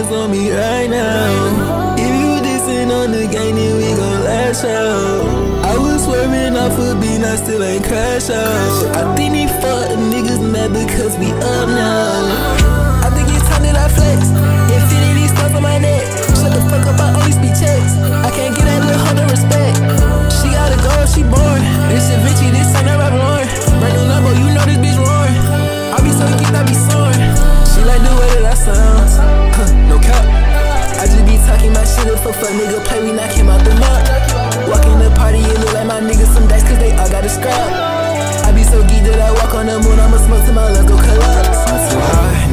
focus on me right now. If you dissing on the game, then we gon' lash out. I was swerving off a beat, I still ain't crash out. I think these fuck niggas mad because we up now. I think it's time that I flex. Infinity stars on my neck. Shut the fuck up, I only speak checks. I can't get that little hoe no respect. She gotta go, she born. This shit Vinci, this ain't never Lauren. Brand new Lambo, you know this bitch roaring. I be so geeked, I be soaring. She like the way that I sound. No cap. I just be talking my shit. If a fuck nigga play, we knock him out the mud. Walk in the party, it look like my niggas some dice, cause they all got a scrap. I be so geeked that I walk on the moon. I'ma smoke to my let's go collapse.